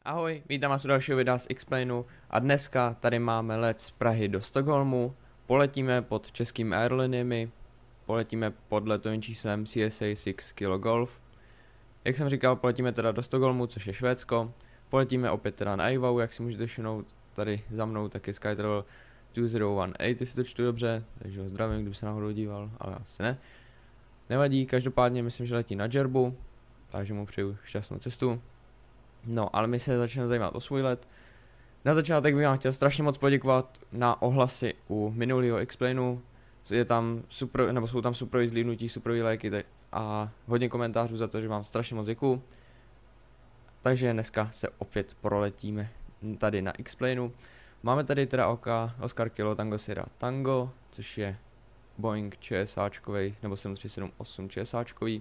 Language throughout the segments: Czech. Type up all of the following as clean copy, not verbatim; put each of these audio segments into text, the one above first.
Ahoj, vítám vás u dalšího videa z Explainu a dneska tady máme let z Prahy do Stockholmu. Poletíme pod českými aeroliniemi, poletíme pod letovým číslem CSA 6 Kilo Golf. Jak jsem říkal, poletíme teda do Stockholmu, což je Švédsko. Poletíme opět teda na IVAU, jak si můžete všimnout tady za mnou, tak je SkyTravel 2018, jestli to čtu dobře, takže ho zdravím, kdyby se náhodou díval, ale asi ne. Nevadí, každopádně myslím, že letí na Džerbu, takže mu přeju šťastnou cestu. No, ale my se začneme zajímat o svůj let. Na začátek bych vám chtěl strašně moc poděkovat na ohlasy u minulého Explainu. Je tam super, nebo jsou tam super zlídnutí, super lajky a hodně komentářů za to, že vám strašně moc děkuju. Takže dneska se opět proletíme tady na Explainu. Máme tady teda Oscar Kilo Tango Sierra Tango, což je Boeing ČSAčkovej, nebo 7378 ČSAčkový.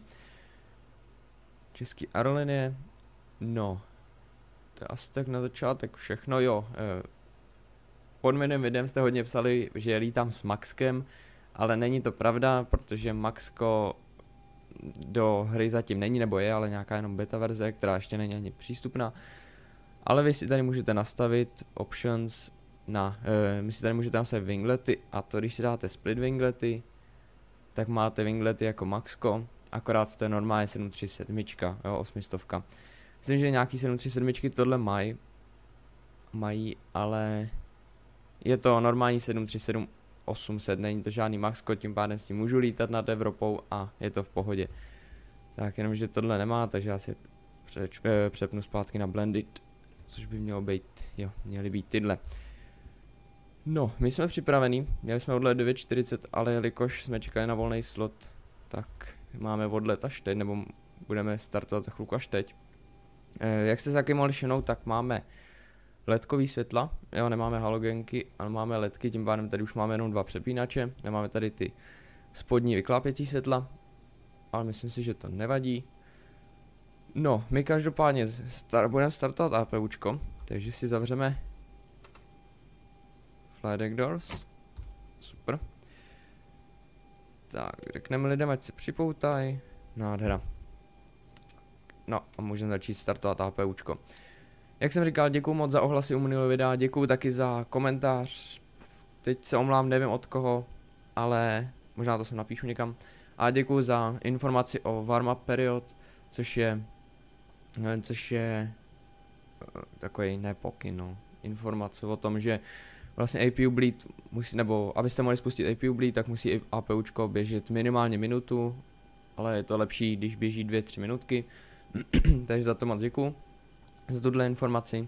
Český aerolinie. No, to je asi tak na začátek všechno, jo. Pod minulým videem jste hodně psali, že lítám s Maxkem, ale není to pravda, protože Maxko do hry zatím není, nebo je, ale nějaká jenom beta verze, která ještě není ani přístupná. Ale vy si tady můžete nastavit options na, my si tady můžete nastavit winglety, a to když si dáte split winglety, tak máte winglety jako Maxko, akorát jste normálně 737, jo, 800. Myslím, že nějaký 737 tohle mají, ale je to normální 737 800, není to žádný Maxko, tím pádem s tím můžu lítat nad Evropou a je to v pohodě. Tak jenom, že tohle nemá, takže já si přepnu zpátky na Blended, což by mělo být, jo, měly být tyhle. No, my jsme připraveni, měli jsme odlet 9:40, ale jelikož jsme čekali na volný slot, tak máme odlet až teď, nebo budeme startovat za chvilku až teď. Jak jste se taky mohli všimnout, tak máme ledkový světla, jo, nemáme halogenky, ale máme ledky, tím pádem tady už máme jenom dva přepínače, nemáme tady ty spodní vyklápěcí světla, ale myslím si, že to nevadí. No, my každopádně budeme startovat APUčko, takže si zavřeme Flight Deck Doors, super. Tak, řekneme lidem, ať se připoutají, nádhera. No a můžeme začít startovat APUčko. Jak jsem říkal, děkuju moc za ohlasy u minulého videa, děkuju taky za komentář. Teď se omlám, nevím od koho, ale možná to sem napíšu někam. A děkuju za informaci o warm-up period, což je takový nepokyn, no. Informace o tom, že vlastně APU bleed musí, nebo abyste mohli spustit APU bleed, tak musí APUčko běžet minimálně minutu, ale je to lepší, když běží 2-3 minutky. Takže za to moc děkuju, za tuhle informaci.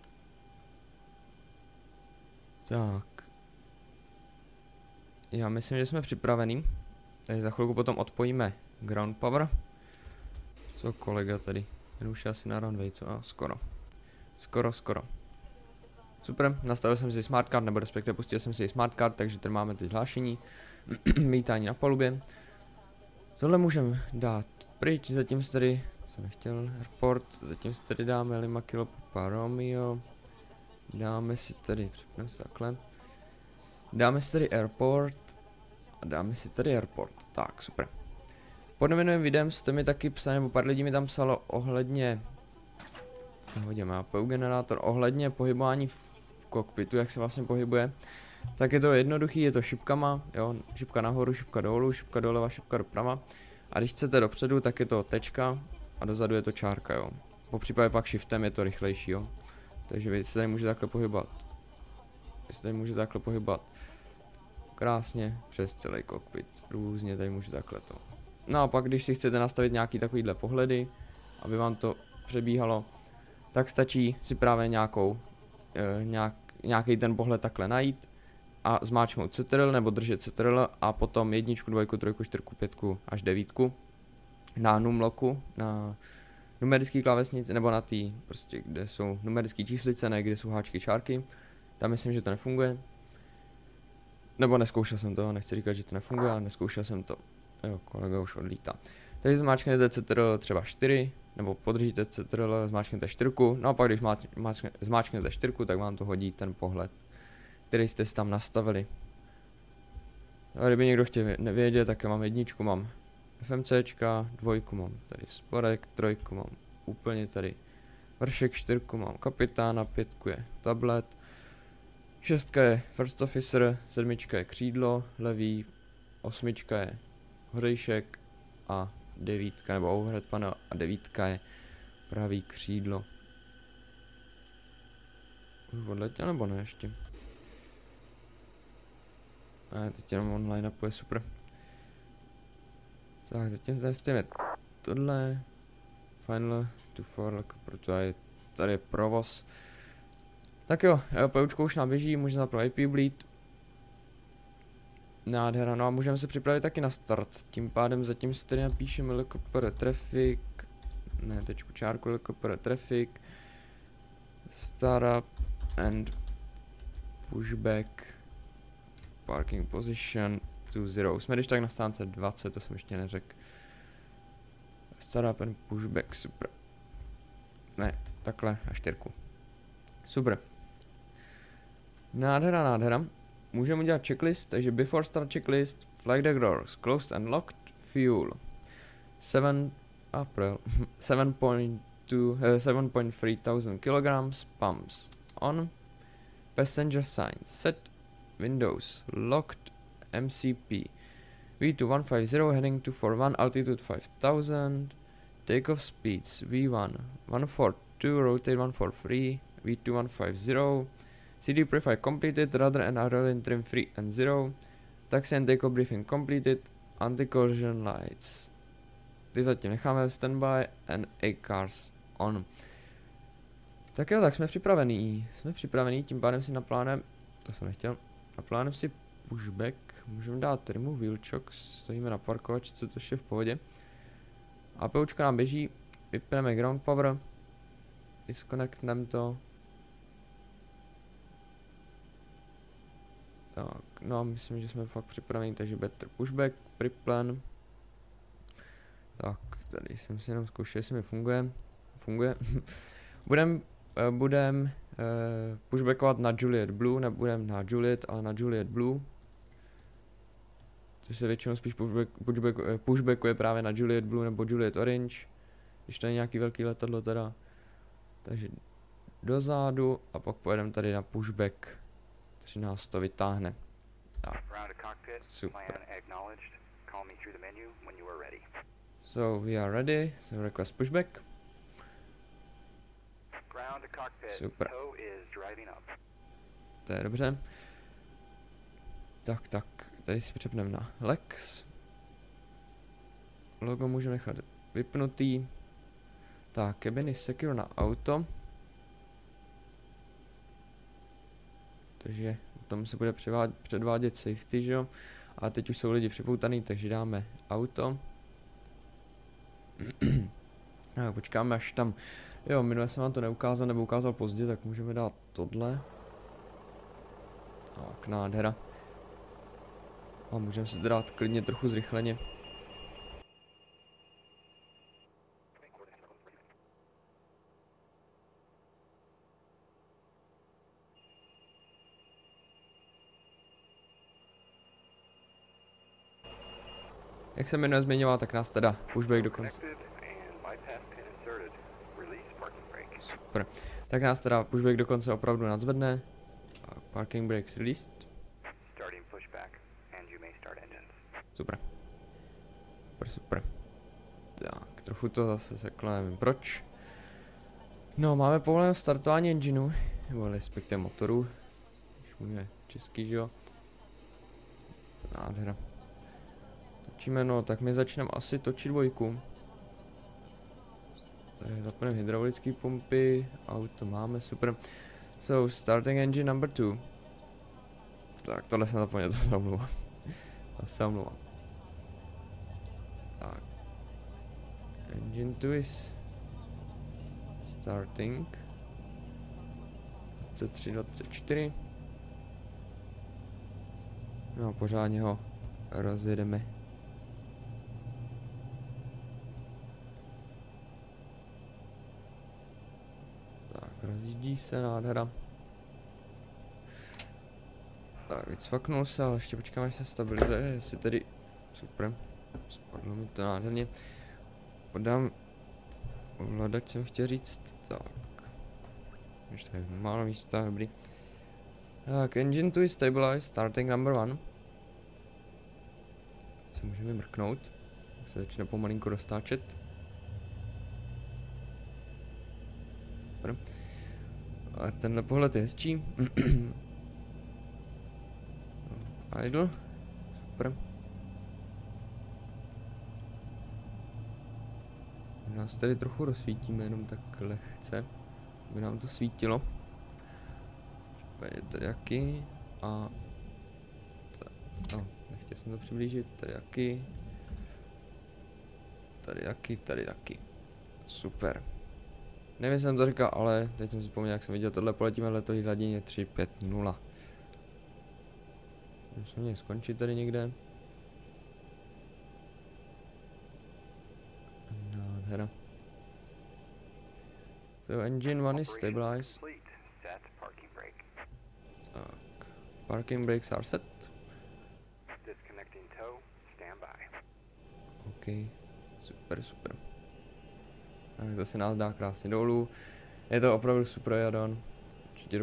Tak. Já myslím, že jsme připraveni. Takže za chvilku potom odpojíme ground power. Co kolega tady? Ten už je asi na runway, co? A skoro. Super, nastavil jsem si smart card, nebo respektive pustil jsem si smart card, takže tady máme teď hlášení. Vítání na palubě. Tohle můžeme dát pryč, zatím se tady nechtěl airport, zatím si tady dáme Lima Kilo Papa Romeo, dáme si tady, přepneme se takhle, dáme si tady airport a dáme si tady airport, tak super. Pod minulým videem jste mi taky psali, nebo pár lidí mi tam psalo ohledně, hodíme APU generátor, ohledně pohybování v kokpitu, jak se vlastně pohybuje. Tak je to jednoduchý, je to šipkama, jo, šipka nahoru, šipka dolů, šipka doleva, šipka doprava. A když chcete dopředu, tak je to tečka a dozadu je to čárka, jo. Po případě pak shiftem je to rychlejší, jo. Takže vy se tady můžete takhle pohybovat. Krásně přes celý kokpit, různě tady můžete takhle to. No a pak když si chcete nastavit nějaký takovýhle pohledy, aby vám to přebíhalo, tak stačí si právě nějaký ten pohled takhle najít a zmáčknout CTRL nebo držet CTRL a potom 1, 2, 3, 4, 5 až 9 na numlocku, na numerický klávesnici, nebo na tý, prostě kde jsou numerické číslice, ne kde jsou háčky, čárky. Tam myslím, že to nefunguje. Nebo neskoušel jsem to, nechci říkat, že to nefunguje, ale neskoušel jsem to. Jo, kolega už odlítá. Takže zmáčknete CTRL třeba 4, nebo podržíte CTRL, zmáčknete 4, no a pak když zmáčknete 4, tak vám to hodí ten pohled, který jste si tam nastavili. A kdyby někdo chtěl nevědět, tak já mám 1, mám FMCčka, 2 mám tady sporek, 3 mám úplně tady Vršek 4 mám kapitána, 5 je tablet, 6 je first officer, 7 je křídlo, levý, 8 je hořejšek a 9 nebo overhead panel a 9 je pravý křídlo. Už odletěl nebo ne ještě? Ne, teď jenom online napuje, super. Tak, zatím zajistíme tohle. Final to for, protože tady je provoz. Tak jo, poučka už nám běží, můžeme zapnout IP bleed. Nádhera, no a můžeme se připravit taky na start. Tím pádem zatím si tady napíšeme helicopter traffic. Ne, tečku čárku helicopter traffic. Startup and pushback. Parking position to 0. Jsme když tak na stánce 20, to jsem ještě neřekl. Startup and pushback, super. Ne, takhle a 4. Super. Nádhera, nádhera. Můžeme udělat checklist, takže before start checklist, flag the doors, closed and locked, fuel. 7 April, 7.3 thousand kilograms, pumps on, passenger signs set, windows locked, MCP, V2150 heading to 41, altitude 5000, takeoff speeds V1, 142, rotate 143, V2150, CD profile completed, rudder and airline trim free and 0, taxi and takeoff briefing completed, anti-collision lights. Ty zatím necháme standby and 8 cars on. Tak jo, tak jsme připravení, tím pádem si naplánujeme, to jsem nechtěl, naplánujeme si pushback, můžeme dát remove wheel chocks, stojíme na parkovačce, což je v pohodě. APUčka nám běží, vypneme ground power, disconnectneme to. Tak, no myslím, že jsme fakt připraveni, takže better pushback, preplan. Tak, tady jsem si jenom zkoušel, jestli mi funguje. budem pushbackovat na Juliet Blue, nebudem na Juliet, ale na Juliet Blue. Což se většinou spíš pushbackuje právě na Juliet Blue nebo Juliet Orange. Když to je nějaký velký letadlo teda. Takže dozadu a pak pojedeme tady na pushback. 13 to vytáhne. Tak. Super. So we are ready, so request pushback. Super. To je dobře. Tak, tady si přepneme na Lex. Logo můžeme nechat vypnutý. Tak, cabin is secure na auto. Takže tam se bude předvádět safety, že jo. A teď už jsou lidi připoutaný, takže dáme auto. A počkáme až tam. Jo, minule jsem vám to neukázal, nebo ukázal pozdě, tak můžeme dát tohle. Tak, nádhera. A můžeme si to dát klidně trochu zrychleně. Jak jsem minule zmiňoval, tak nás teda pushback do konce. Super. Tak nás teda pushback do konce opravdu nadzvedne. Parking brakes released. Super. Super. Tak, trochu to zase seklo, nevím proč. No, máme povoleno startování engineu, nebo respektive motoru. Když můžeme český, že jo. Nádhera. Točíme, no, tak my začneme asi točit dvojku. Takže zapneme hydraulické pumpy, auto máme, super. So, starting engine number 2. Tak, tohle jsem zapomněl, to se omlouvám. Tak. Engine 2 is starting. 23, 24. No, pořádně ho rozjedeme. Tak, rozjíždí se, nádhera. Tak, vycvaknul se, ale ještě počkáme, až se stabilizuje, jestli tedy... Super, spadlo mi to nádherně. Podám ovladač, jsem chtěl říct, tak, Ještě tady málo místa, dobrý. Tak, engine to is stabilized, starting number 1. Se můžeme mrknout, se začne pomalinku roztáčet. Super. A tenhle pohled je hezčí. Idle. Super. Nás tady trochu rozsvítíme, jenom tak lehce, aby nám to svítilo. Tady jaký a... No, nechtěl jsem to přiblížit, tady jaký. Tady jaký. Super. Nevím, jestli jsem to říkal, ale teď jsem si vzpomněl, jak jsem viděl, tohle poletíme v letové hladině 350. Musím mě skončit tady někde. Nádhera. So engine 1 is stabilized. Tak, parking brakes are set. OK, super, super. Tak zase nás dá krásně dolů. Je to opravdu super jadon. Určitě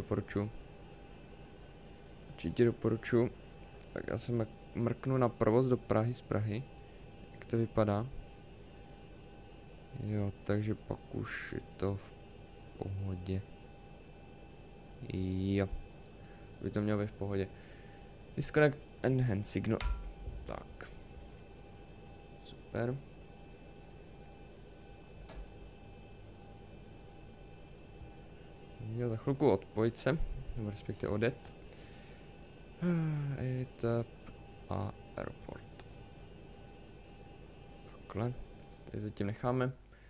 doporučuji. Tak já se mrknu na provoz do Prahy z Prahy. Jak to vypadá. Jo, takže pak už je to v pohodě. Jo. By to mělo být v pohodě. Disconnect enhance signal. Tak. Super. Měl za chvilku odpojit se, nebo respektive odjet. Etap a airport. Takhle. Tady zatím necháme.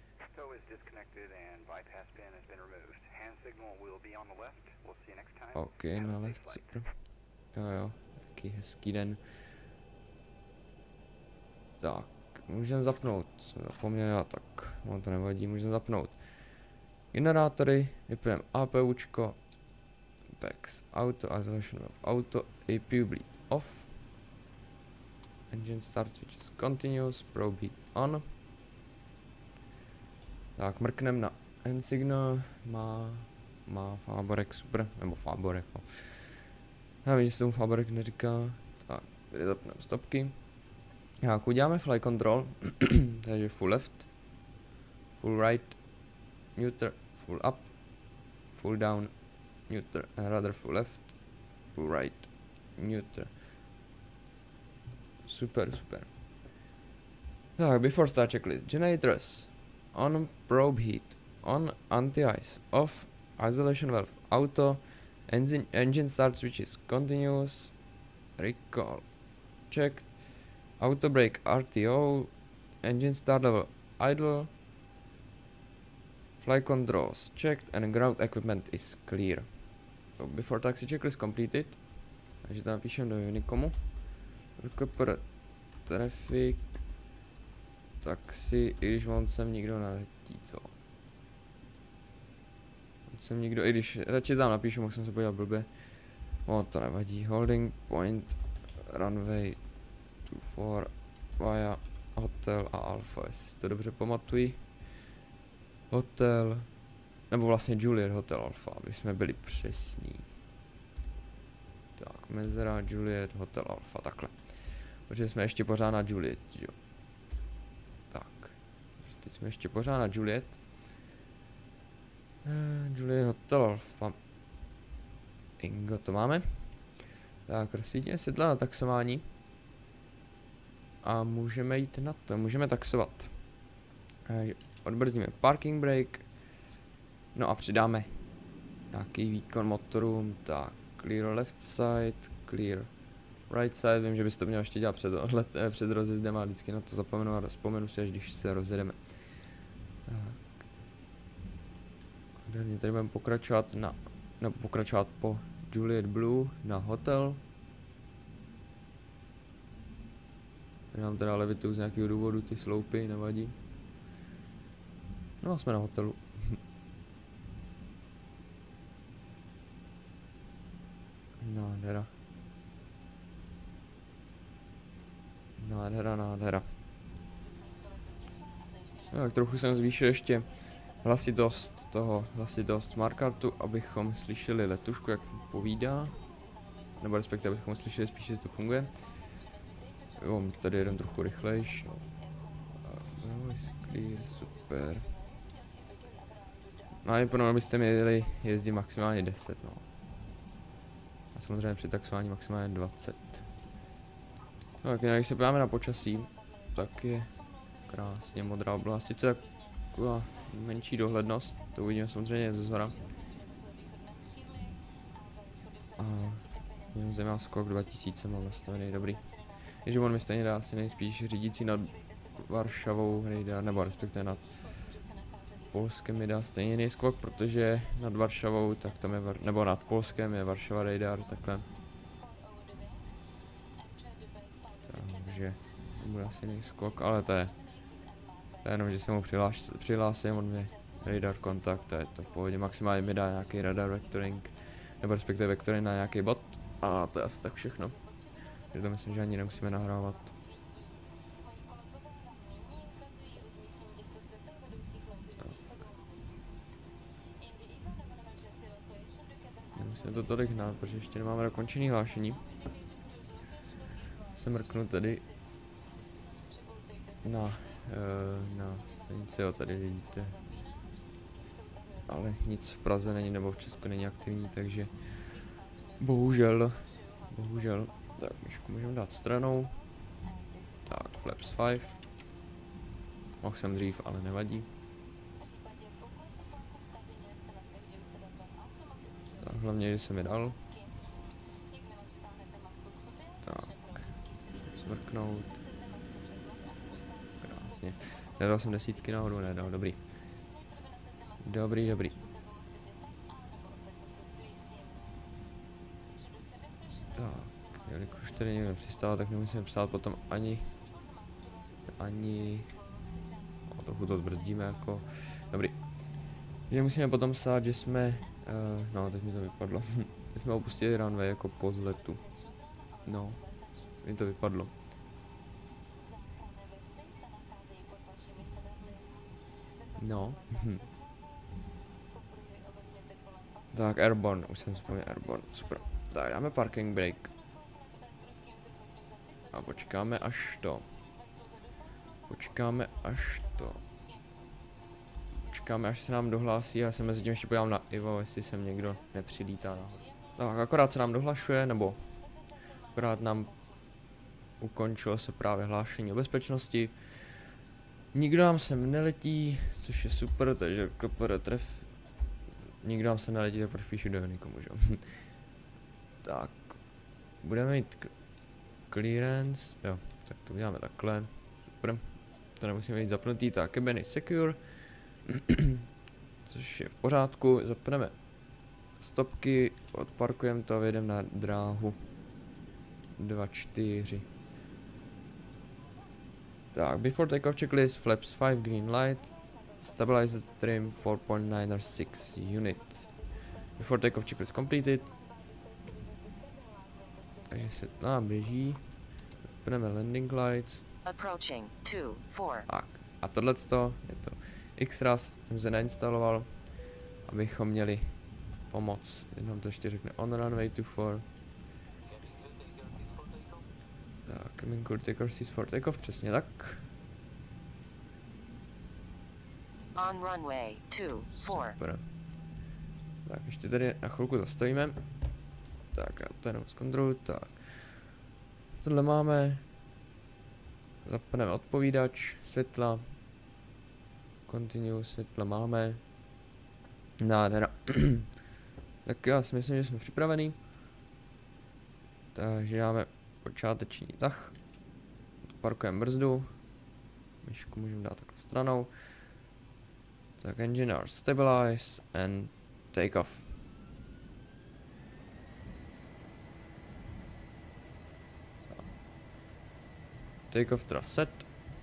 OK, na left, super. Jo, taký hezký den. Tak, můžeme zapnout, jsem zapomněl já, tak no to nevadí, můžeme zapnout generátory, vypneme APUčko, PAX, Auto, Isolation of Auto, APU bleed off, Engine start switches continuous, probe heat on. Tak, mrkneme na end signal, má Faborek, super, nebo Faborek, no. Já vím, že se tomu Faborek neříká. Tak, tady zapneme stopky. Tak, uděláme fly control, takže full left, full right, neutral, full up, full down, neutral, and rather full left, full right, neutral. Super. Tak, before start checklist, generators, on probe heat, on anti-ice, off, isolation valve, auto, engine start switches, continuous, recall, checked, auto brake RTO, engine start level idle, fly controls checked and ground equipment is clear. So before taxi checklist completed. Takže tam píšem do Unicomu. RKPR traffic taxi, i když on sem nikdo neletí, co? On sem nikdo, i když radši tam napíšu, mohl jsem se podívat blbě. To nevadí. Holding point runway 24 via hotel a alfa, jestli si to dobře pamatuji. Hotel, nebo vlastně Juliet Hotel Alfa, aby jsme byli přesní. Tak, mezera Juliet Hotel Alfa, takhle. Protože jsme ještě pořád na Juliet, jo. Tak, teď jsme ještě pořád na Juliet. Juliet Hotel Alfa. Ingo, to máme. Tak, rozsvítíme světla na taxování. A můžeme jít na to, můžeme taxovat. Odbrzdíme parking brake. No a přidáme nějaký výkon motorům. Tak, clear left side, clear right side. Vím, že bys to měl ještě dělat před rozjezdem a vždycky na to zapomenu a vzpomenu si, až když se rozjedeme. Tak. A tady budeme pokračovat pokračovat po Juliet Blue na hotel. Tady nám teda levitují z nějakého důvodu ty sloupy, nevadí. No a jsme na hotelu. Nádhera. Nádhera. Tak trochu jsem zvýšil ještě hlasitost smartkartu, abychom slyšeli letušku, jak povídá. Nebo respektive, abychom slyšeli spíš, že to funguje. Jo, tady jeden trochu rychlejš. No, clear, super. No a pro abyste měli jezdit maximálně 10, no. A samozřejmě při taxování maximálně 20. No, tak jinak, když se podíváme na počasí, tak je krásně modrá oblast. Sice taková menší dohlednost, to uvidíme samozřejmě ze zhora. A mě zajímá skok 2000, mám nastavený dobrý. Takže on mi stejně dá asi nejspíš řídící nad Varšavou radar, nebo respektive nad Polskem mi dá stejně nejskok, protože nad Varšavou, tak tam je, nebo nad Polskem je Varšava radar, takhle. Takže to bude asi nejskok, ale to je jenom, že se mu přihlásím, on mi radar kontakt, to je to v pohodě, maximálně mi dá nějaký radar vectoring, nebo respektive vectoring na nějaký bot, a to je asi tak všechno. Takže to myslím, že ani nemusíme nahrávat. Nemusíme to tolik hnát, protože ještě nemáme dokončený hlášení. Se mrknu tady na stanici, jo, tady vidíte. Ale nic v Praze není, nebo v Česku není aktivní, takže bohužel. Tak, myšku můžeme dát stranou. Tak, Flaps 5. Mohl jsem dřív, ale nevadí. Tak, hlavně, že jsem je dal. Tak, smrknout. Krásně. Nedal jsem desítky náhodou, nedal, dobrý. Dobrý. Tak, jelikož tady někdo přistál, tak nemusíme psát potom ani no, trochu to zbrzdíme jako, dobrý. Že musíme potom psát, že jsme, no teď mi to vypadlo, že jsme opustili runway jako po vzletu. No, mi to vypadlo. No. Tak, airborne, už jsem vzpomněl airborne, super. Tak, dáme parking brake. A počkáme až to. Počkáme, až se nám dohlásí, já se mezi tím ještě podívám na Ivo, jestli sem někdo nepřilítá nahoru. Tak, akorát se nám dohlašuje, nebo akorát nám ukončilo se právě hlášení o bezpečnosti. Nikdo nám sem neletí, což je super, takže klopr tref. Nikdo nám sem neletí, tak proč píšu do nikomu, že? Tak, budeme mít clearance, jo, tak to uděláme takhle, super. To nemusíme mít zapnutý, tak cabin is secure, což je v pořádku, zapneme stopky, odparkujeme to a vyjedeme na dráhu 2.4. Tak, before takeoff checklist, flaps 5 green light, stabilizer trim 4.9 or 6 units. Before takeoff checklist completed. Takže se nám běží, zapneme landing lights. Approaching 2-4. Tak, a tohleto je to X-Ras, jsem se nainstaloval, abychom měli pomoc. Jenom to ještě řekne on runway 24. Tak, coming clear takeoff, cease for takeoff, přesně tak. On runway 24. Super. Tak, ještě tady na chvilku zastavíme. Tak, já to jenom zkontroluji, tak. Tohle máme. Zapneme odpovídač, světla. Continue, světla máme. Nádhera. Tak já si myslím, že jsme připravení. Takže dáme počáteční tah. Parkujeme brzdu. Myšku můžeme dát takhle stranou. Tak engine are stabilize and take off. Take off thrust set.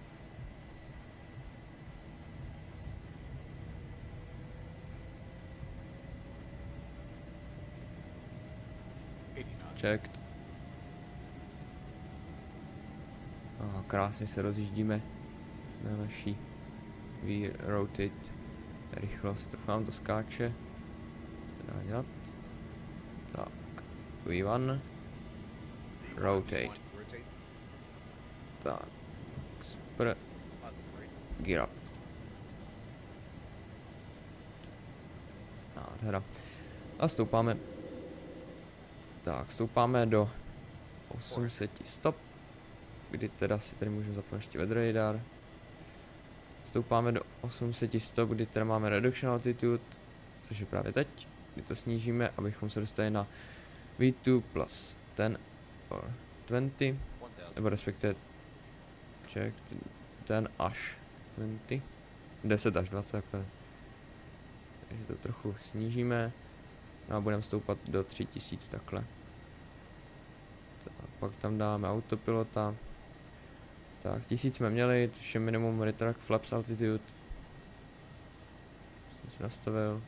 Checked. A krásně se rozjíždíme na naší V-rotate Rychlost, trochu nám to skáče. Co dá dělat? Tak, V1. Rotate. Tak, super. Gear up. Nádhera. A stoupáme. Tak, stoupáme do 800 stop. Kdy teda si tady můžeme zapnout ještě weather radar. Stoupáme do 800 stop, kdy teda máme reduction altitude, což je právě teď, kdy to snížíme, abychom se dostali na V2 plus 10 or 20, nebo respektive check 10 až 20, 10 až 20 takhle. Takže to trochu snížíme, no a budeme stoupat do 3000 takhle. Tak, pak tam dáme autopilota. Tak, 1000 jsme měli, což je minimum retract flaps altitude. Jsem si nastavil.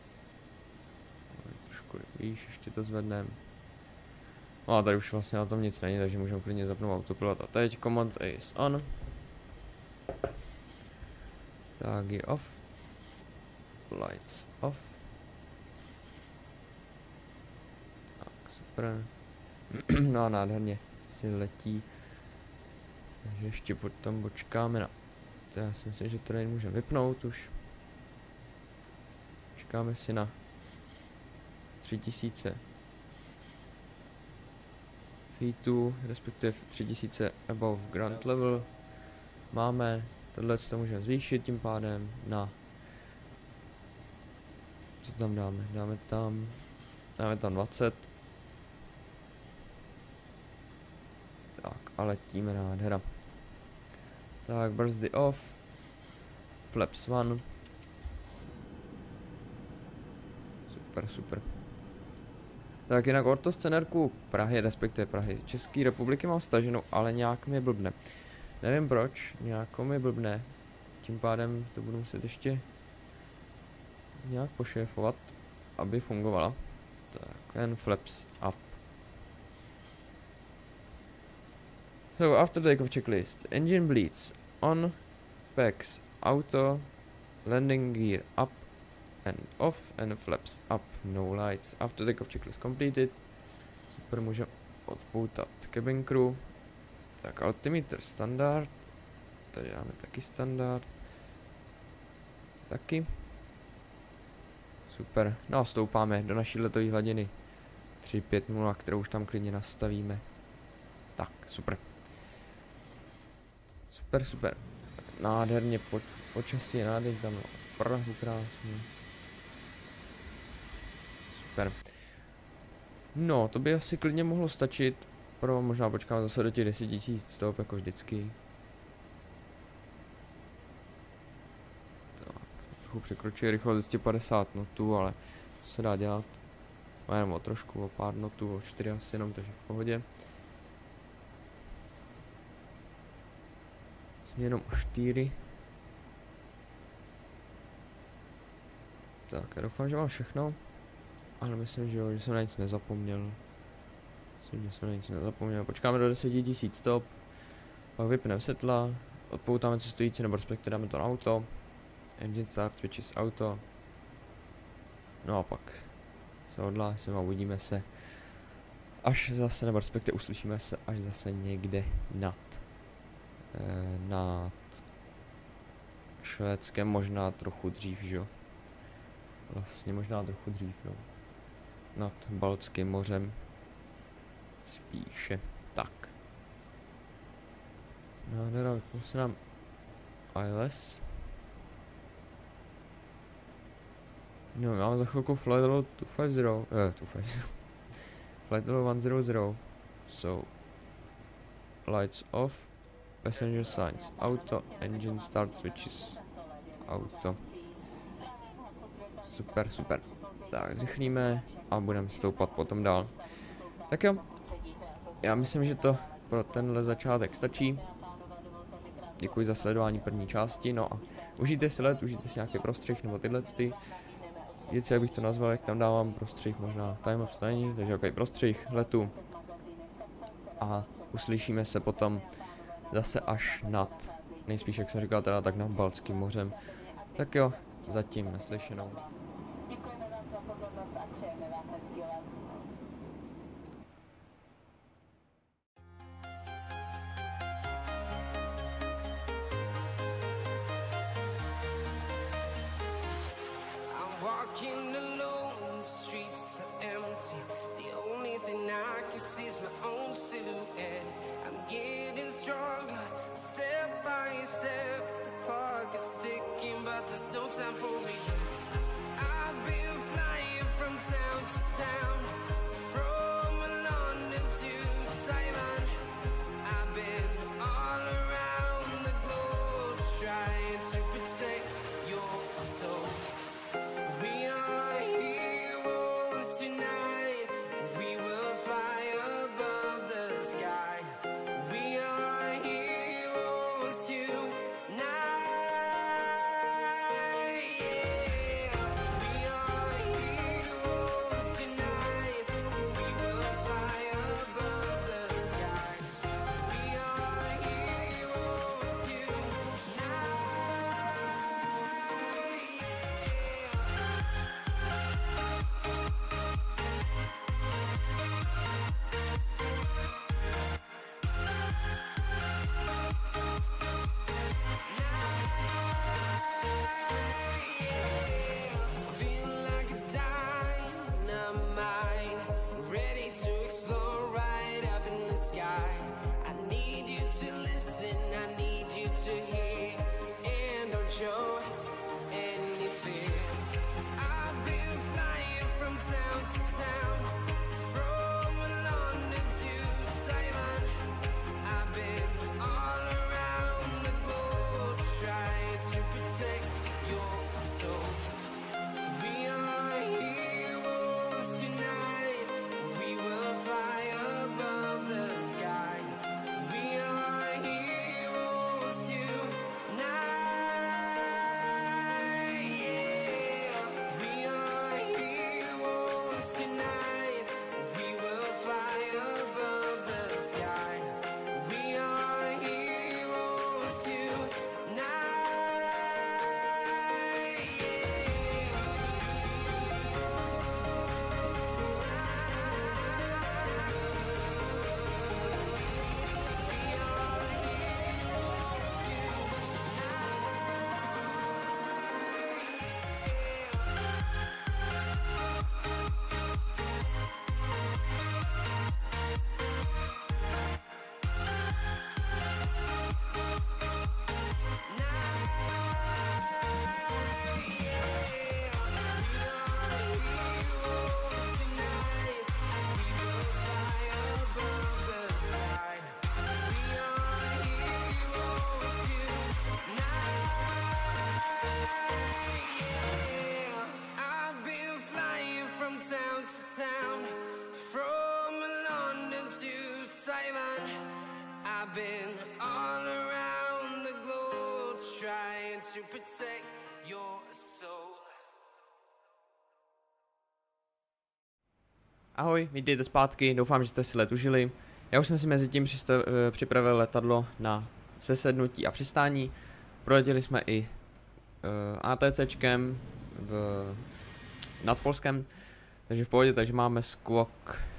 Trošku výš, ještě to zvedneme. No a tady už vlastně na tom nic není, takže můžeme klidně zapnout autopilot. A teď command A is on. Tak, gear off. Lights off. Tak, super. No a nádherně si letí. Takže ještě potom počkáme na... To já si myslím, že to tady můžeme vypnout už. Čekáme si na 3000 feetů, respektive 3000 above ground level. Máme, tohle to můžeme zvýšit tím pádem na... Co tam dáme? Dáme tam 20. Tak a letíme, nádhera. Tak, brzdy off. Flaps 1. Super, super. Tak jinak ortoscenérku Prahy, respektive Prahy České republiky mám staženou, ale nějak mi blbne. Nevím proč, nějak mi blbne. Tím pádem to budu muset ještě nějak pošéfovat, aby fungovala. Tak, jen flaps up. So after takeoff checklist, engine bleeds on, packs auto, landing gear up and off and flaps up, no lights. After takeoff checklist completed. Super, můžeme odpoutat cabin crew. Tak altimeter standard, tady máme taky standard. Taky. Super, no a stoupáme do naší letové hladiny 350, kterou už tam klidně nastavíme. Tak, super. Super, super. Nádherně počasí je nádherně, tam Prahu krásný. Super. No, to by asi klidně mohlo stačit pro, možná počkáme zase do těch 10 000 stop, jako vždycky. Tak, trochu překročuje rychlost 250 notů, ale to se dá dělat. Má jenom o trošku, o pár notů, o 4 asi jenom, takže v pohodě. Jenom o 4. Tak, já doufám, že mám všechno. Ale myslím, že jo, že jsem na nic nezapomněl. Počkáme do 10 000 stop. Pak vypneme světla. Odpoutáme cestující, nebo respektive dáme to na auto. Engine start, switches auto. No a pak se odhlásíme a uvidíme se. Až zase, nebo respektive uslyšíme se až zase někde nad Švédskem, možná trochu dřív, že jo? Vlastně možná trochu dřív, no. Nad Baltským mořem. Spíše. Tak. Nádhera, vypnu se nám ILS. No, máme za chvilku flight level 250. Flight level 100. So, lights off. Passenger signs auto, engine start switches auto. Super, super. Tak, zrychlíme a budeme stoupat potom dál. Tak jo, já myslím, že to pro tenhle začátek stačí. Děkuji za sledování první části, no a užijte si let, užijte si nějaký prostřih nebo tyhle ty věci, jak bych to nazval, jak tam dávám prostřih, možná timelapse není, takže jaký prostřih letu. A uslyšíme se potom zase až nad, nejspíš jak jsem říkal teda, tak nad Baltským mořem. Tak jo, zatím naslyšenou. Děkujeme vám za pozornost a přejeme vám hezký let. I'm walking alone, the streets are empty. The only thing I can see is my own silhouette. I'm getting stronger, step by step. The clock is ticking, but there's no time for me. I've been flying from town to town, from London to Taiwan. I've been all around the globe trying to protect your soul. We are heroes tonight. We will fly above the sky. We are heroes tonight. Yeah. We are heroes tonight. We will fly above the sky. We are heroes tonight. Feel like a dynamite, ready to explode right up in the sky. I need you to listen, I need you to hear, and don't show any fear. I've been flying from town to town, from London to Taiwan. I've been all around the globe trying to protect your soul. We are heroes tonight. We will fly above the sky. We are heroes tonight. Yeah. We are heroes tonight. We will fly above the sky. We are heroes tonight. I've been flying from town to town, from London to Taiwan. I've been all around the globe trying to protect your soul. Ahoj, vítejte zpátky, doufám, že jste si let užili. Já už jsem si mezi tím připravil letadlo na sesednutí a přistání. Proletěli jsme i ATCčkem nad Polskem, takže v pohodě, takže máme Squawk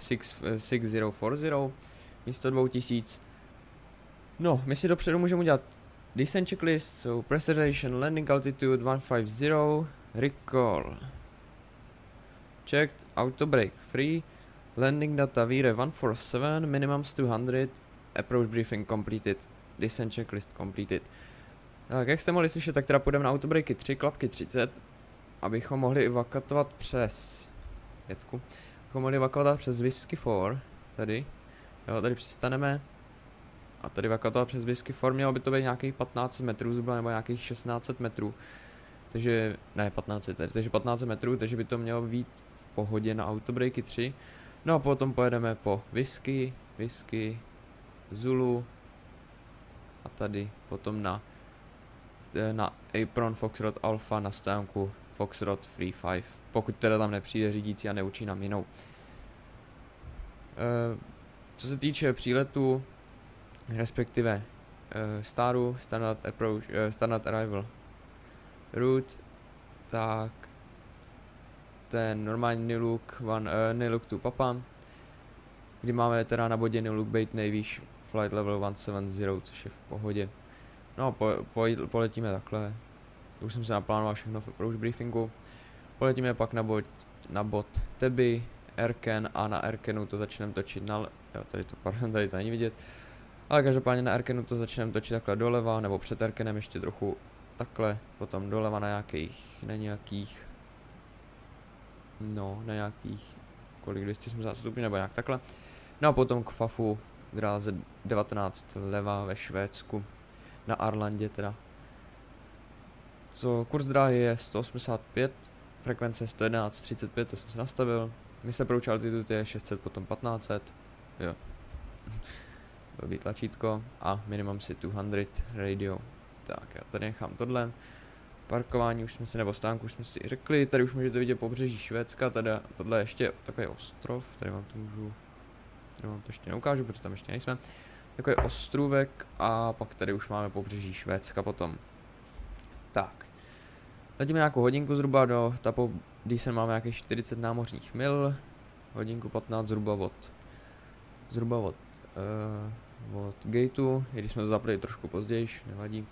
6040 místo 2000. No, my si dopředu můžeme udělat descent checklist, so precision, landing altitude 150, recall, checked, auto brake free, landing data VIRE 147, minimums 200, approach briefing completed, descent checklist completed. Tak, jak jste mohli slyšet, tak teda půjdeme na autobreaky 3, klapky 30, abychom mohli evakatovat přes Pětku. Abychom mohli evakatovat přes Whiskey 4, tady. Jo, tady přistaneme. A tady evakatovat přes Whiskey 4, mělo by to být nějakých 15 metrů zhruba, nebo nějakých 1600 metrů. Takže, ne 15 tady, takže 15 metrů, takže by to mělo být v pohodě na autobreaky 3. No a potom pojedeme po Whisky, Zulu. A tady potom na Apron Foxtrot Alpha na stánku Foxtrot Free 5, pokud teda tam nepřijde řídící a neučí nám jinou. Co se týče příletu, respektive Staru, Standard Approach, Standard Arrival Route, tak ten normální Niluk tu Papa, kdy máme teda na bodě Niluk být nejvýš flight level 170, což je v pohodě. No, poletíme takhle. Už jsem se naplánoval všechno v approach briefingu. Poletíme pak na bod Teby, Erken a na Erkenu to začneme točit na... Jo, tady to není vidět. Ale každopádně na Erkenu to začneme točit takhle doleva, nebo před Erkenem ještě trochu takhle, potom doleva na nějakých, kolik, 270 stupňů nebo nějak takhle. No a potom k Fafu, dráze 19 leva ve Švédsku, na Arlandě teda. Co kurz dráhy je 185, frekvence 111.35, to jsem si nastavil. Mise pro altitude je 600, potom 1500, jo. Blbý tlačítko a minimum si 200 radio. Tak já tady nechám tohle. Parkování už jsme si, nebo stánku už jsme si řekli, tady už můžete vidět pobřeží Švédska, tohle je ještě takový ostrov, tady vám to ještě neukážu, protože tam ještě nejsme. Takový ostrůvek a pak tady už máme pobřeží Švédska potom. Tak. Letíme nějakou hodinku zhruba do Tapo, když se máme nějakých 40 námořních mil, hodinku 15 zhruba od gateu, i když jsme to zapli trošku později, nevadí.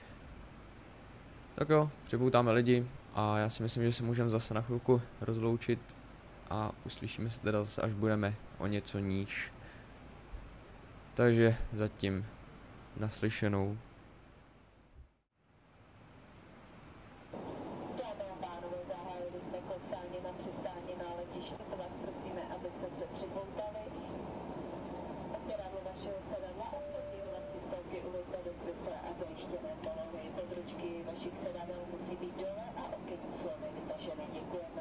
Tak jo, připoutáme lidi a já si myslím, že se můžeme zase na chvilku rozloučit a uslyšíme se teda zase, až budeme o něco níž. Takže zatím naslyšenou. Dámy a pánové, zahájili jsme klesání na přistání na letišti, to vás prosíme, abyste se připoutali. Opěradlo vašeho sedadla a sledírovací stovky uveďte do svislé a zajištěné polohy. Područky vašich sedadel musí být dole a oky slovy vytaženy. Děkujeme.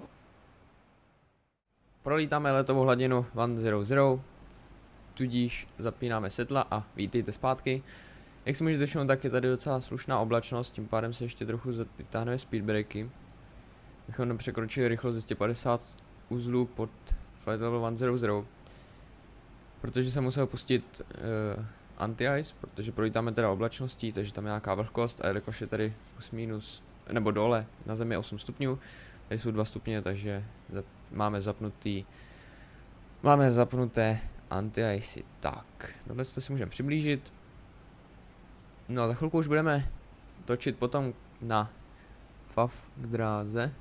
Prolítáme letovou hladinu 100, tudíž zapínáme sedla a vítejte zpátky. Jak si můžete všimnout, tak je tady docela slušná oblačnost, tím pádem se ještě trochu vytáhneme speedbreaky. Bychom překročili rychlost 250 uzlů pod flight level 100, protože jsem musel pustit anti-ice, protože prolítáme teda oblačností, takže tam je nějaká vlhkost a jelikož je tady plus minus, nebo dole, na zemi 8 stupňů, tady jsou 2 stupně, takže máme zapnuté anti-icy. Tak, tohle si můžeme přiblížit. No a za chvilku už budeme točit potom na Faf k dráze.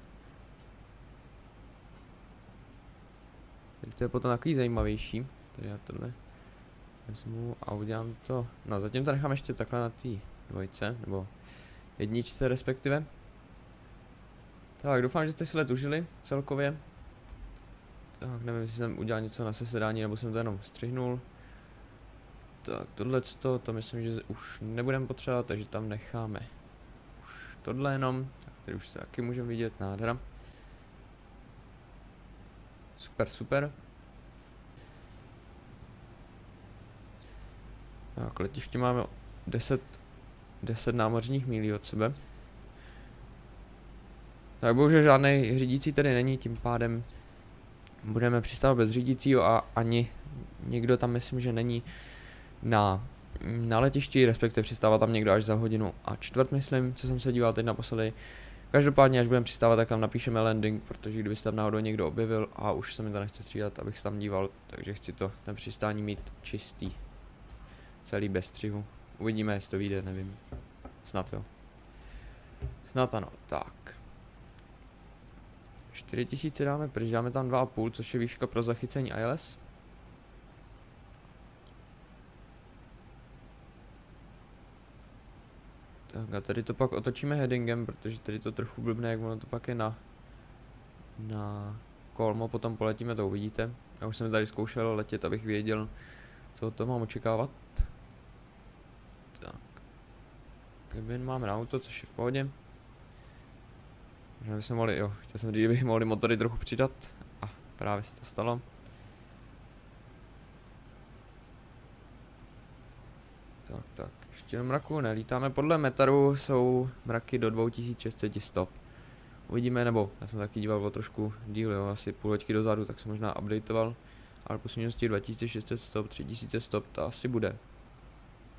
Teď to je potom takový zajímavější. Tady já tohle vezmu a udělám to. No zatím to nechám ještě takhle na té dvojce, nebo jedničce respektive. Tak, doufám, že jste si let užili celkově. Tak, nevím, jestli jsem udělal něco na sesedání, nebo jsem to jenom střihnul. Tak, tohleto, to myslím, že už nebudeme potřebovat, takže tam necháme už tohle jenom. Tak, tady už se taky můžeme vidět, nádhera. Super, super. Tak, letiště máme 10 námořních mílí od sebe. Tak bohužel žádný řídící tady není, tím pádem budeme přistávat bez řídícího a ani někdo tam myslím, že není na letišti, respektive přistává tam někdo až za 1:15, myslím, co jsem se díval teď naposledy. Každopádně, až budeme přistávat, tak tam napíšeme landing, protože kdyby se tam náhodou někdo objevil a už se mi to nechce střídat, abych se tam díval, takže chci ten přistání mít čistý. Celý bez střihu. Uvidíme, jestli to vyjde, nevím. Snad jo. Snad ano, tak. 4000 dáme, protože dáme tam 2,5, což je výška pro zachycení ILS. Tak a tady to pak otočíme headingem, protože tady to trochu blbne, jak ono to pak je na kolmo, potom poletíme, to uvidíte. Já už jsem tady zkoušel letět, abych věděl, co to mám očekávat. Tak. Cabin máme na auto, což je v pohodě. Možná bychom mohli, jo, chtěl jsem říct, že bych mohli motory trochu přidat. A právě se to stalo. Tak, ještě do mraku nelítáme. Podle Metaru jsou mraky do 2600 stop. Uvidíme, nebo já jsem taky díval o trošku díl, jo, asi půl hoďky dozadu, tak jsem možná updateoval. Ale plus minus 2600 stop, 3000 stop, to asi bude.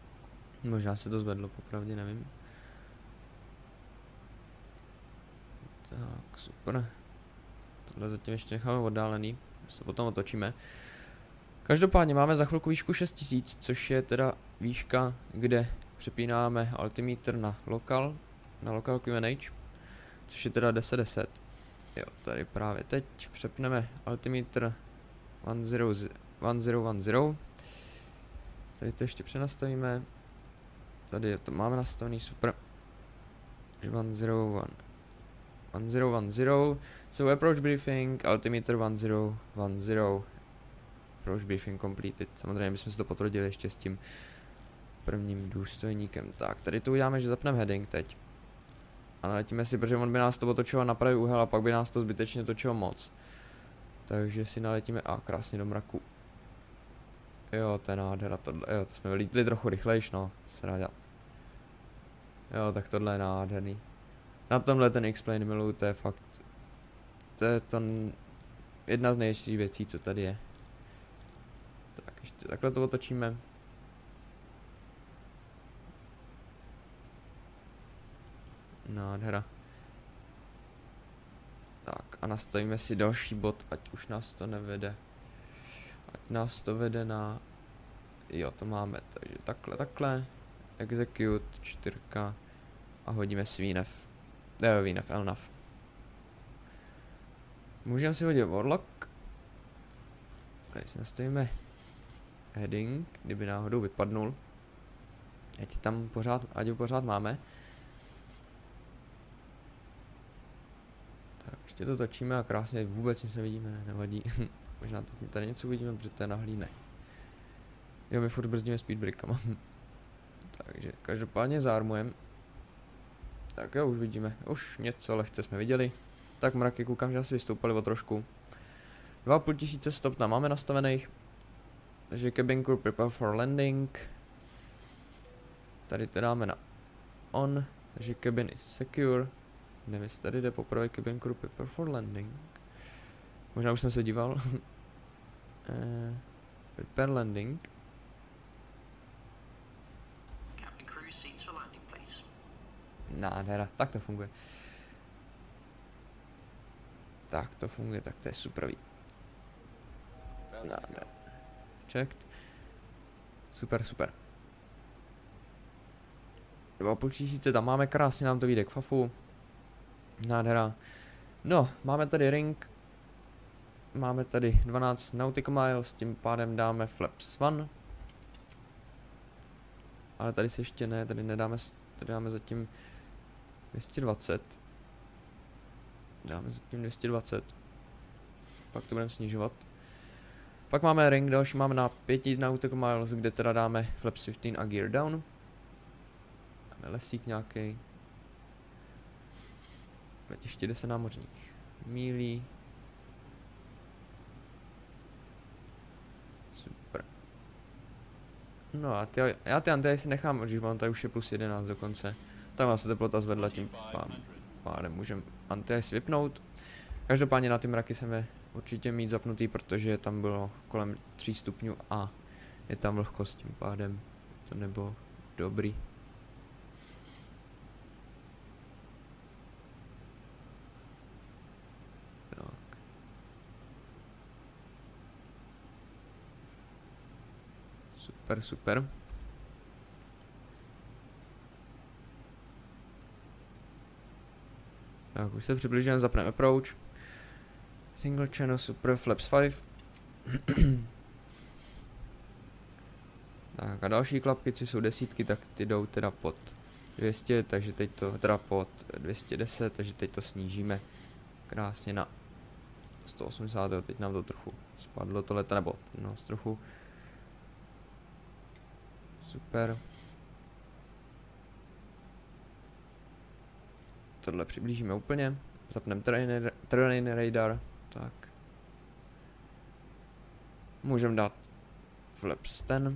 Možná se to zvedlo, popravdě nevím. Tak, super. Tohle zatím ještě necháme oddálený, se potom otočíme. Každopádně máme za chvilku výšku 6000, což je teda výška, kde přepínáme altimeter na local QNH, což je teda 1010. Jo, tady právě teď přepneme altimeter 1010. Tady to ještě přenastavíme. Tady to máme nastavený, super. 1010. So approach briefing, altimeter 1010. Approach briefing completed. Samozřejmě bychom si to potvrdili ještě s tím prvním důstojníkem. Tak, tady to uděláme, že zapneme heading teď. A naletíme si, protože on by nás to otočilo na pravý úhel a pak by nás to zbytečně točilo moc. Takže si naletíme krásně do mraku. Jo, to je nádhera, tohle, jo, to jsme vylítli trochu rychlejš, no, se dá dělat. Jo, tak tohle je nádherný. Na tomhle ten X-Plane miluju, to je fakt, to je to jedna z nejlepších věcí, co tady je. Tak, ještě takhle to otočíme. Nádhera. Tak a nastavíme si další bod, ať už nás to nevede. Ať nás to vede na... Jo, to máme, takže takhle. Execute 4 a hodíme si VNAV. VNAV, LNAV. Můžeme si hodit Warlock. Tady si nastavíme heading, kdyby náhodou vypadnul. Ať ho pořád máme. Tak, ještě to točíme a krásně vůbec nic nevidíme, nevadí. Možná tady něco uvidíme, protože to je nahlídne. Jo, my furt brzdíme speedbreakama. Takže každopádně zármujeme. Tak jo, už vidíme, už něco lehce jsme viděli. Tak mraky, koukám, že asi vystoupali o trošku. 2500 stop tam máme nastavených. Takže cabin crew prepare for landing. Tady to dáme na on. Takže cabin is secure. Nevím, jestli tady jde poprvé cabin crew prepare for landing. Možná už jsem se díval. Prepare landing. Nádhera, tak to funguje. Tak to funguje, tak to je superový. Nádhera. Checked. Super. 2500 tam máme, krásně nám to vyjde k fafu. Nádhera. No, máme tady ring. Máme tady 12 nautical miles, tím pádem dáme flaps 1. Ale tady si ještě ne, tady nedáme, tady dáme zatím 220. Dáme zatím 220. Pak to budeme snižovat. Pak máme ring, další máme na 5 nautical miles, kde teda dáme flaps 15 a gear down. Máme lesík nějaký. Letiště 10 námořních mílí. Super. No a já ty antiaj si nechám, protože mám tady už je plus 11 dokonce. Tam se teplota zvedla, tím pádem můžeme antiaj si vypnout. Každopádně na ty mraky chceme určitě mít zapnutý, protože tam bylo kolem 3 stupňů a je tam vlhkost, tím pádem to nebylo dobrý. Tak. Super. Tak, už se přibližujeme, zapneme approach. Single channel super flaps 5. Tak a další klapky, co jsou desítky, tak ty jdou teda pod 200, takže teď to, teda pod 210, takže teď to snížíme krásně na 180, teď nám to trochu spadlo tohle, nebo no trochu. Super. Tohle přiblížíme úplně, zapneme terrain radar, tak. Můžeme dát flaps 10.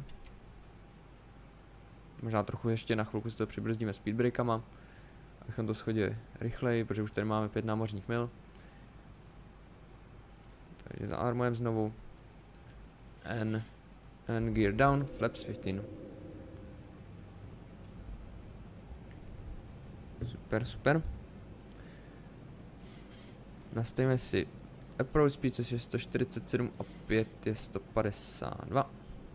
Možná trochu ještě na chvilku si to přibrzdíme speedbreakama, abychom to schodili rychleji, protože už tady máme 5 námořních mil. Takže zaarmujeme znovu. And gear down, flaps 15. Super. Nastavíme si approach speed, což je 147 a 5 je 152.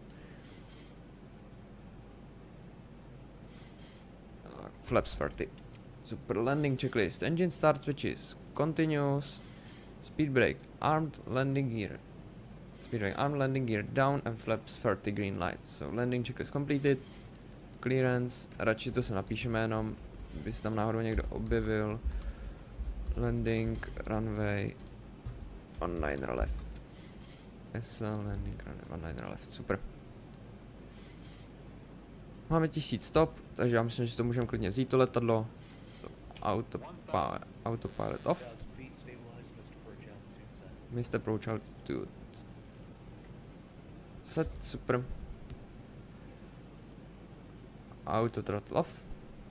Tak, flaps 30. Super, landing checklist. Engine start switches. Continuous. Speed brake. Armed landing gear. Speed brake. Armed landing gear down and flaps 30 green lights. So landing checklist completed. Clearance. Radši to se napíšeme jenom, by se tam náhodou někdo objevil. Landing, runway, 19 left. SL, landing, runway, 19 left, super. Máme 1000 stop, takže já myslím, že to můžeme klidně vzít to letadlo. So, autopilot off. Mr. Approach altitude. Set, super. Auto throttle off.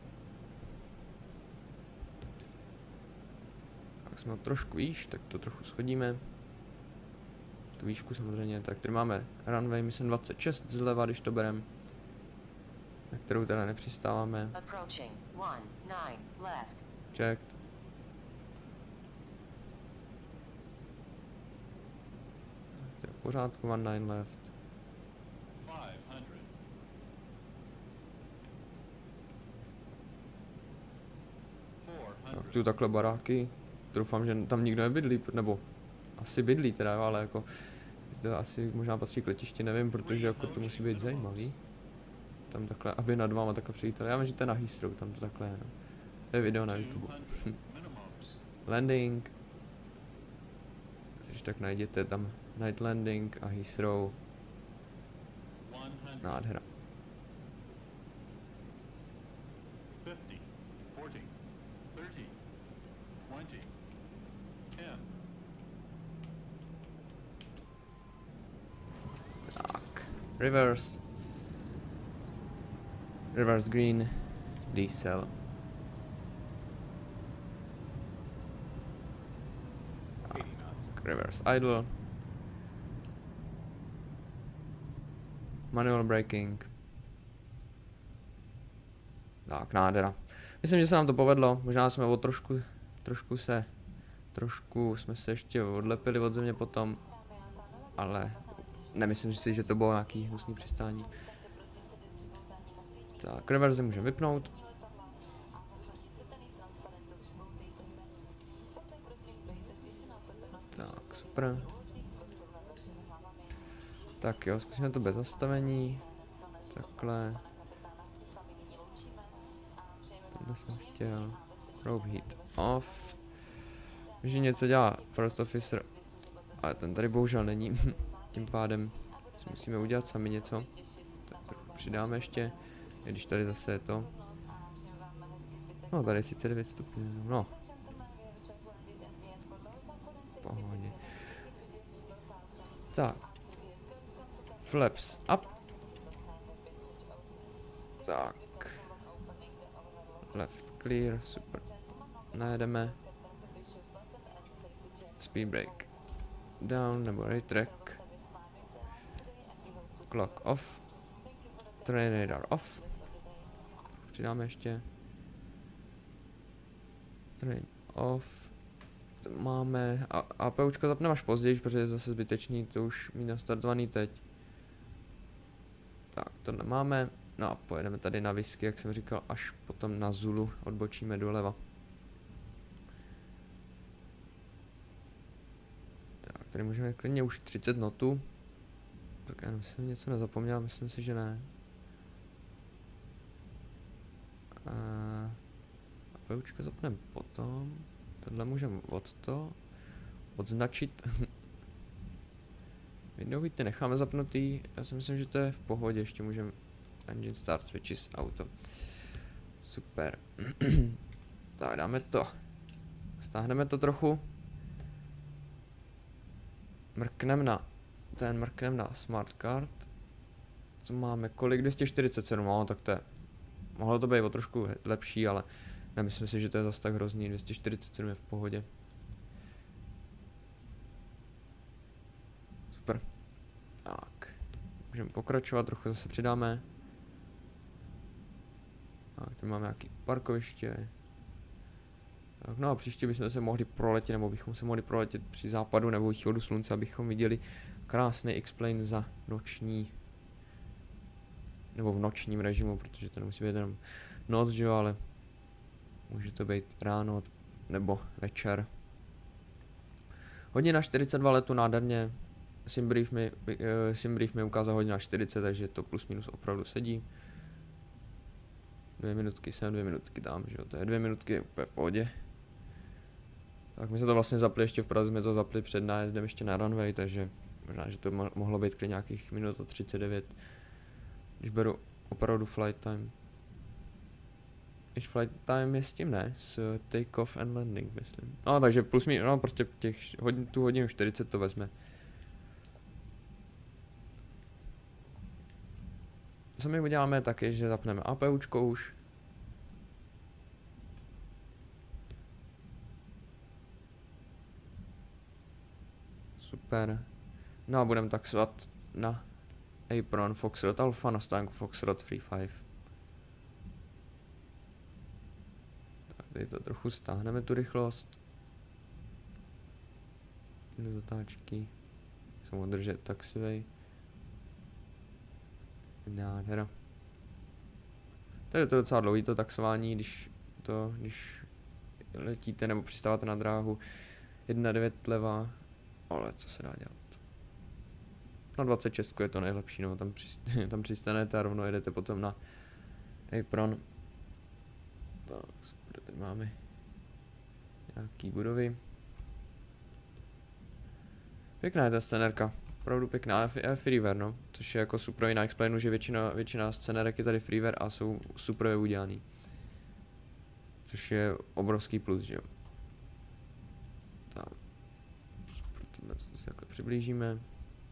Jsme trošku výš, tak to trochu schodíme. Tu výšku samozřejmě, tak tady máme runway, myslím 26 zleva, když to bereme. Na kterou teda nepřistáváme. Check. To je v pořádku, 19 left. Tak tu takhle baráky. Doufám, že tam nikdo nebydlí, nebo asi bydlí teda, ale jako to asi možná patří k letišti, nevím, protože jako to musí být zajímavý. Tam takhle, aby nad váma takhle přijítali. Já vím, že to je na Heathrow, tam to takhle je, no. To je video na YouTube. Landing. Když tak najděte tam Night Landing a Heathrow. Nádhera. 50, 40, 30, 20, 10. Tak, reverse. Reverse green, diesel. Tak, reverse idle. Manual braking. Tak, nádhera. Myslím, že se nám to povedlo, možná jsme o trošku jsme se ještě odlepili od země potom, ale nemyslím si, že to bylo nějaký hnusný přistání. Tak, reverze můžeme vypnout. Tak, super. Tak jo, zkusíme to bez zastavení. Takhle. Tohle jsem chtěl. Rope heat off. Když něco dělá first officer, ale ten tady bohužel není. Tím pádem si musíme udělat sami něco. Tak trochu přidáme ještě. I když tady zase je to. No, tady je sice 9 stupňů, no. Pohodě. Tak. Flaps up. Tak. Left clear, super. Najedeme. Speed brake. Down nebo right track. Clock off. Train radar off. Přidáme ještě. Train off. To máme. A APUčko zapneme až později, protože je zase zbytečný, to už mít nastartovaný teď. Tak, tohle máme. No a pojedeme tady na whisky, jak jsem říkal, až potom na Zulu odbočíme doleva. Tak, tady můžeme klidně už 30 notů. Tak já jsem něco nezapomněl, myslím si, že ne. APUčko zapneme potom. Tohle můžeme odznačit. Windowy necháme zapnutý, já si myslím, že to je v pohodě, ještě můžeme engine start switches auto. Super. Tak dáme to. Stáhneme to trochu. Mrkneme na smart card. Co máme, kolik? 247, no, tak to je. Mohlo to být o trošku lepší, ale nemyslím si, že to je zase tak hrozný. 247 je v pohodě. Super. Tak. Můžeme pokračovat, trochu zase přidáme. Tak, tady máme nějaký parkoviště. Tak no a příště bychom se mohli proletět, nebo bychom se mohli proletět při západu nebo východu slunce, abychom viděli krásný explain za noční, nebo v nočním režimu, protože to nemusí být jenom noc, že jo, ale může to být ráno nebo večer. Hodina 42 letu nádherně. Simbrief mi ukázal hodina 40, takže to plus minus opravdu sedí. 2 minutky sem, 2 minutky tam, že jo, to je 2 minutky úplně v pohodě. Tak my jsme to vlastně zapli ještě v Praze, jsme to zapli před nájezdem ještě na runway, takže možná, že to mohlo být klidně nějakých minut a 39, když beru opravdu flight time. Když flight time je s tím, ne? S take off and landing, myslím. No, takže plus minus, no prostě tu hodinu 40 to vezme. Co my uděláme taky, že zapneme APUčko už. Super. No a budeme taxovat na Apron Foxtrot Alpha na stánku Foxtrot Free 5. Tak tady to trochu stáhneme tu rychlost. Do zatáčky. Jsem mohl držet taxiway. Nádhera. Tady je to docela dlouhý to taxování, když letíte nebo přistáváte na dráhu 1.9 leva, ale co se dá dělat. Na 26 je to nejlepší, no, tam přistanete a rovno jedete potom na Apron. Tak, super, tady máme nějaký budovy. Pěkná je ta scenerka. Opravdu pěkná, a freeware, no, což je jako super na explainu, že většina scenérek je tady freeware a jsou super udělaný. Což je obrovský plus, že jo. Tak, super, tohle si takhle přiblížíme.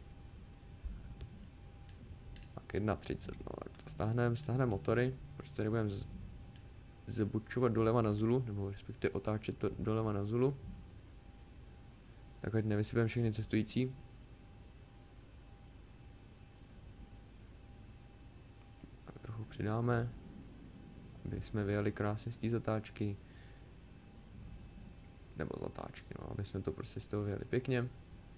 Tak 1.30, no, tak to stáhneme motory, protože tady budeme zabučovat doleva na Zulu, nebo respektive otáčet to doleva na Zulu. Tak ať nevysypeme všechny cestující. Přidáme, aby jsme vyjeli krásně z té zatáčky, nebo zatáčky, no, aby jsme to prostě z toho vyjeli pěkně.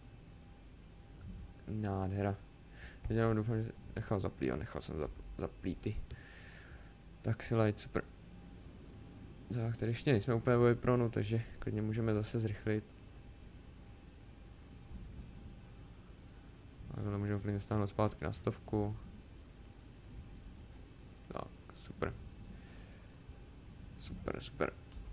Nádhera. Teď jenom doufám, že nechal zaplý, a nechal jsem zaplý ty taxilight, super. Tak tady ještě nejsme úplně v Apronu, takže klidně můžeme zase zrychlit. A tohle můžeme klidně stáhnout zpátky na 100. Tak, super. Super.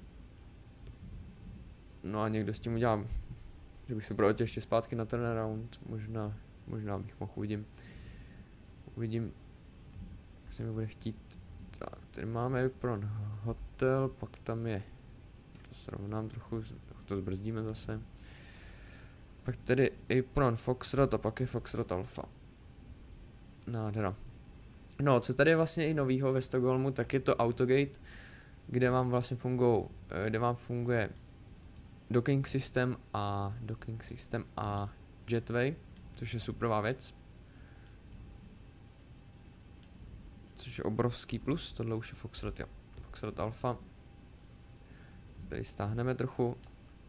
No a někdo s tím udělám, že bych se proletěl ještě zpátky na turnaround, možná bych mohl, uvidím, jak se mi bude chtít. Tak, tady máme Apron Hotel, pak tam je, to srovnám trochu to zbrzdíme zase. Pak tady Apron Foxtrot a pak je Foxtrot Alpha. Nádhera. No, co tady je vlastně i novýho ve Stockholmu, tak je to Autogate, kde vám vlastně funguje docking system a jetway, což je superová věc. Což je obrovský plus, tohle už je Foxtrot, jo. Foxtrot Alpha. Tady stáhneme trochu.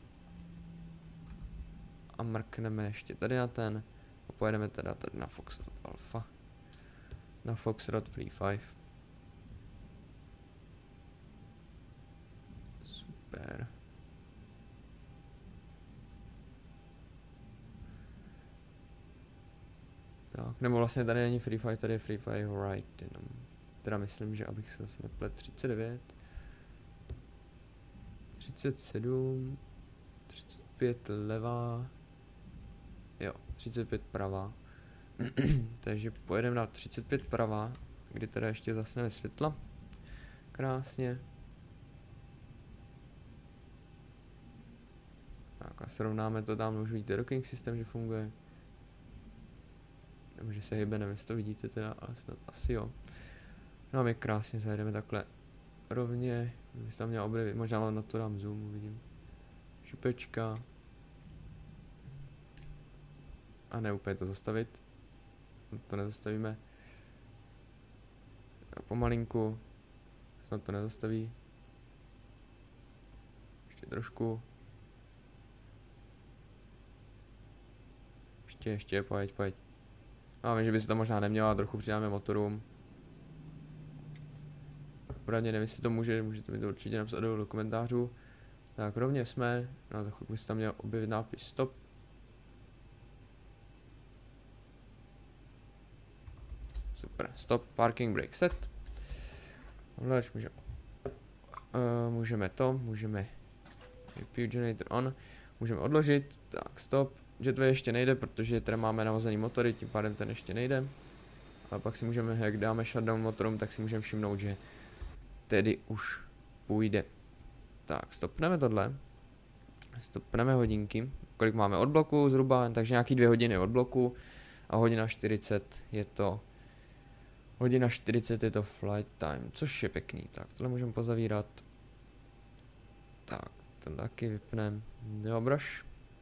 A mrkneme ještě tady na ten. A pojedeme teda tady na Foxtrot Alpha. Na Foxtrot Free 5. Super. Tak, nebo vlastně tady není Free 5, tady je Free 5 right, jenom. Teda myslím, že abych se zase neplet 39. 37. 35 levá. Jo, 35 pravá. Takže pojedeme na 35 pravá, kdy teda ještě zasneme světla. Krásně. Tak a srovnáme to, tam už vidíte docking systém, že funguje. Nebo že se hýbe, nevím, jestli to vidíte teda, ale snad asi jo. No a my krásně zajedeme takhle rovně, bych tam měl objevit, možná na to dám zoom, uvidím. Šupečka. A ne úplně to zastavit. To nezastavíme. A pomalinku. Snad to nezastaví. Ještě trošku. Ještě, pojď. A vím, že by se to možná nemělo, trochu přidáme motorům. Poradně nevím, jestli to můžete mi to určitě napsat do komentářů. Tak rovně jsme, no za chvilku by se tam měl objevit nápis stop. Super, stop, parking brake set. Ovladač můžeme APU generator on, můžeme odložit, tak stop. Jetway ještě nejde, protože tady máme navazený motory, tím pádem ten ještě nejde. A pak si můžeme, jak dáme shutdown motorům, tak si můžeme všimnout, že tedy už půjde. Tak, stopneme tohle. Stopneme hodinky. Kolik máme od bloku zhruba, takže nějaký 2 hodiny od bloku. A hodina 40 je to... Hodina 40 je to flight time, což je pěkný. Tak, tohle můžeme pozavírat. Tak, tohle taky vypneme. Dobroš.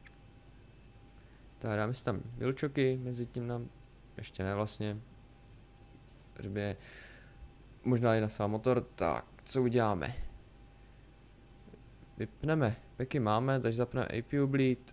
Tak, dáme si tam bilčoky, mezi tím nám... Ještě ne vlastně. Protože možná i na svá motor. Tak, co uděláme? Vypneme. Peky máme, takže zapneme APU bleed.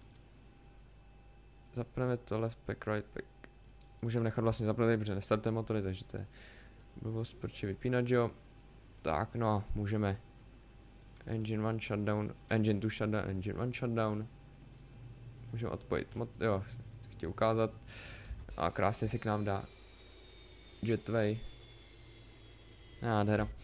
Zapneme to left pack, right pack. Můžeme nechat vlastně zapnout, protože nestartuje motory, takže to je blbost, proč je vypínat, jo. Tak, no a můžeme engine 1 shutdown, engine 2 shutdown, engine 1 shutdown. Můžeme odpojit jo, chtěl ukázat. A krásně se k nám dá jetway. Nádhera.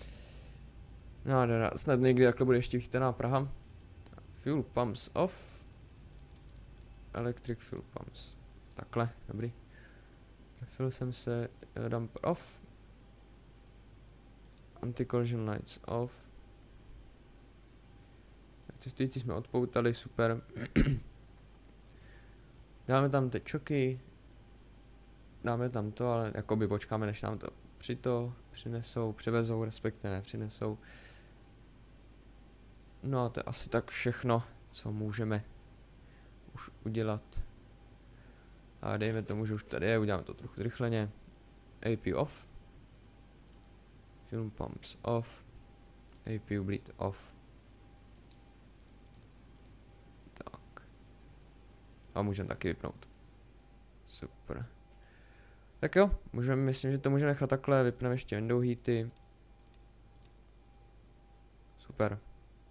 Snad někdy takhle bude ještě vychytaná Praha. Fuel pumps off. Electric fuel pumps. Takhle, dobrý. Trefil jsem se, dumper off. Anti-collision lights off. Cestující jsme odpoutali, super. Dáme tam teď čoky. Dáme tam to, ale jakoby počkáme, než nám to přivezou, respektive nepřinesou. No a to je asi tak všechno, co můžeme už udělat. A dejme tomu, že už tady je, uděláme to trochu zrychleně. AP off. Fuel pumps off. APU bleed off. Tak. A můžeme taky vypnout. Super. Tak jo, myslím, že to můžeme nechat takhle, vypneme ještě window heaty. Super.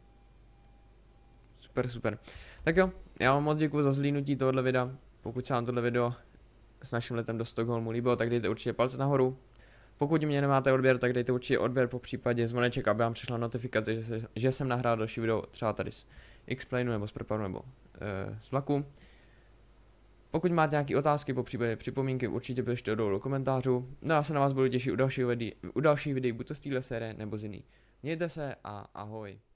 Tak jo, já vám moc děkuji za zhlídnutí tohohle videa. Pokud se vám tohle video s naším letem do Stockholmu líbilo, tak dejte určitě palce nahoru. Pokud mě nemáte odběr, tak dejte určitě odběr, po případě zvoneček, aby vám přišla notifikace, že jsem nahrál další video třeba tady z X-Plainu nebo z Preparu nebo z vlaku. Pokud máte nějaké otázky, po případě připomínky, určitě pište dolů do komentářů. No a já se na vás budu těšit u dalších videí, buď to z téhle série nebo z jiný. Mějte se a ahoj.